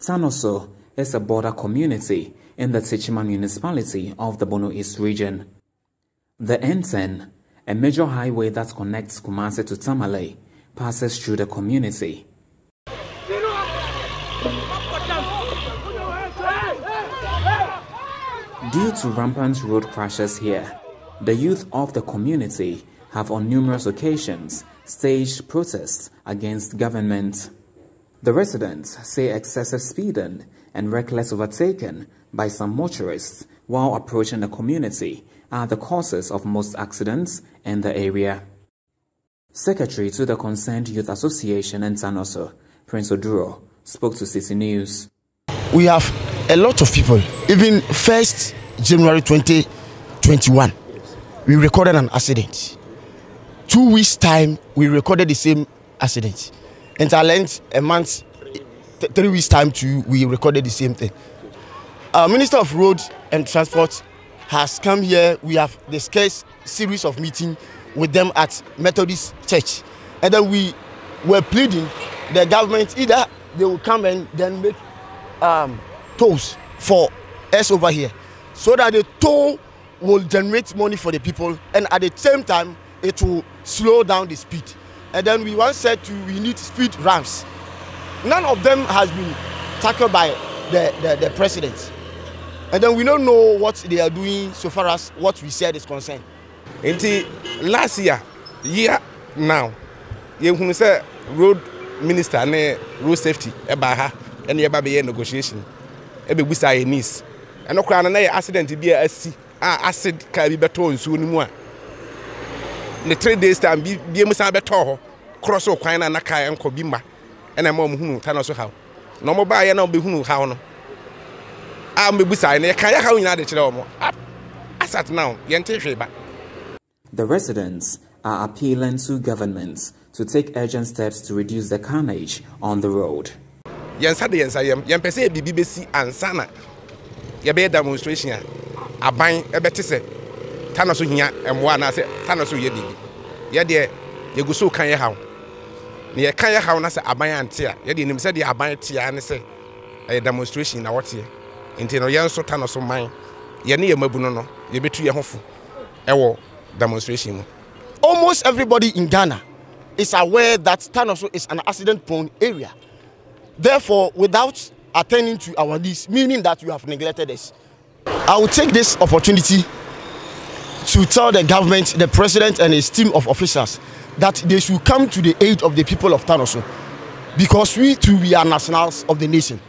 Tanoso is a border community in the Techiman municipality of the Bono East region. The N10, a major highway that connects Kumasi to Tamale, passes through the community. Due to rampant road crashes here, the youth of the community have on numerous occasions staged protests against government. The residents say excessive speeding and reckless overtaking by some motorists while approaching the community are the causes of most accidents in the area. Secretary to the concerned youth association in Tanoso, Prince Oduro, spoke to City News. We have a lot of people. Even 1st January 2021, we recorded an accident. 2 weeks time, we recorded the same accident. And I learned a month, 3 weeks time too, we recorded the same thing. Our Minister of Road and Transport has come here. We have discussed a series of meetings with them at Methodist Church. And then we were pleading the government, either they will come and then make tolls for us over here, so that the toll will generate money for the people, and at the same time it will slow down the speed. And then we once said we need speed ramps. None of them has been tackled by the president. And then we don't know what they are doing so far as what we said is concerned. Until last year now, you say road minister and road safety ebaha and you be negotiation. Ebe busa yenis. And no crana na accident be acid can be better on soon more. The 3 days time be musa better cross or kwana na kai and kobimba and a mom who Tanoso how. No more buy and be who how no. I'm be busa and kaya how in other children. As at now, yente. The residents are appealing to governments to take urgent steps to reduce the carnage on the road. Pese BBC and Sana. Yabe demonstration. Aban ebetise. Tanoso hiya emwa say Tanoso yedi. Yede yeguso kan ye haw. Ne ye kan ye haw na say aban ante a. Yede nim say de aban tia ne say a demonstration na wote. Nti no yenso Tanoso man. Ye ne ye mabu no no. Ye betu ye hofo. Ewo demonstration. Almost everybody in Ghana is aware that Tanoso is an accident-prone area. Therefore, without attending to our needs, meaning that you have neglected us, I will take this opportunity to tell the government, the president and his team of officials that they should come to the aid of the people of Tanoso, because we too, we are nationals of the nation.